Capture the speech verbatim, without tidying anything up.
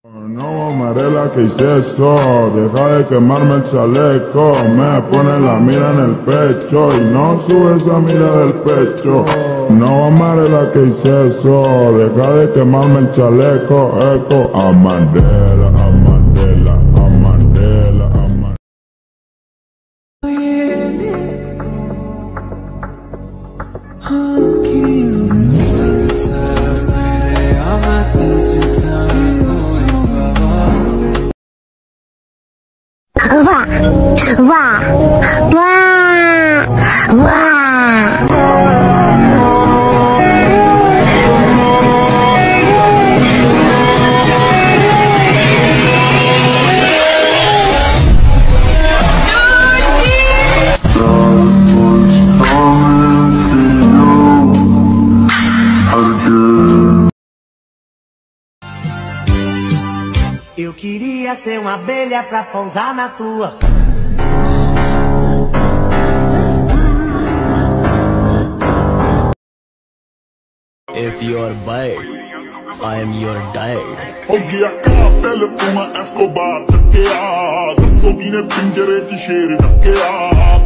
No, Amarela, que hice eso, deja de quemarme el chaleco, me pone la mira en el pecho y no sube esa mira del pecho. No, Amarela, que hice eso, deja de quemarme el chaleco, eco, Amarela, Amarela, Amarela, Amarela. Wow, wow, wow, wow. Eu queria ser uma abelha pra pousar na tua. If you're bad, I am your dad. हो गया कातिल तुम्हें Escobar टकिया दसो ने पिंजरे की शेर ढकिया